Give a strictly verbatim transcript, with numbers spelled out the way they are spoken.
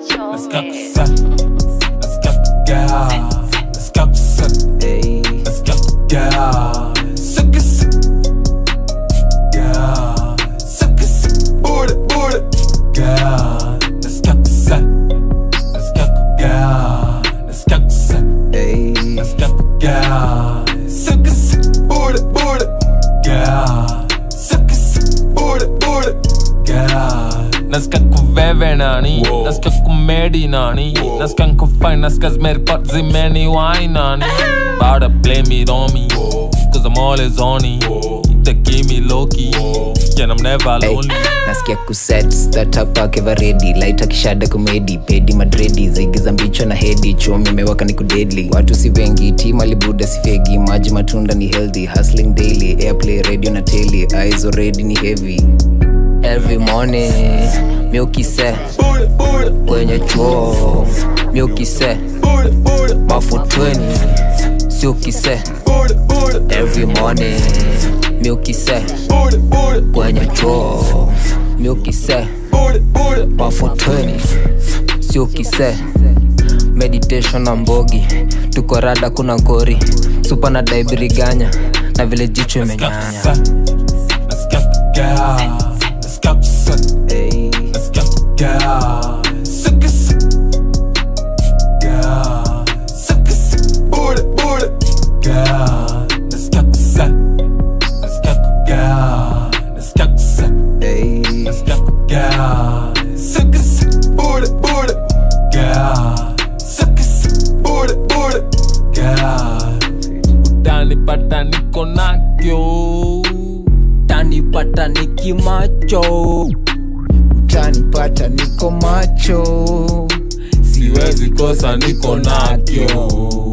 Let's go, let's go, girl. Let's go, let's go, girl. Suck it, suck girl. Suck it, suck, board it, board it, girl. Let's go, let's go, girl. Let's go, let's go, girl. Suck it, suck, board it, board it, girl. Suck it, suck, board it, board it, girl. Nasikia kuveve nani, nasikia kumedi nani, nasikia nkufine, nasikia zimeripot zimeni wine nani. About to blame it on me, cause I'm always on it. They give me low-key, and I'm never lonely. Nasikia kuset, start up akeva ready. Lighta kishada kumedi, pedi madredi. Zigi za mbicho na hedi, chomi mewaka ni kudedli. Watu si wengi, team alibuda si fegi. Maji matunda ni healthy, hustling daily. Airplay, radio na tele, eyes already ni heavy. Every morning, milky se kwenye chuo, milky se mafutweni, silky se. Every morning, milky se kwenye chuo, milky se mafutweni, silky se. Meditation na mbogi, tuko rada kuna ngori. Super na daibiriganya, na vile jicho imenyanya. Let's go, girl. Let's go, hey. Let's go, girl. Suck it, suck, girl. Suck it, suck, board it, board it, girl. Let's go, let's go, girl. Let's go, hey. Let's go, girl. Suck it, suck, board it, board it, girl. Suck it, suck, board it, board it, girl. Utani pata niko nakyo. Utanipata niki macho, utanipata niko macho, siwezi kosa niko nakyo.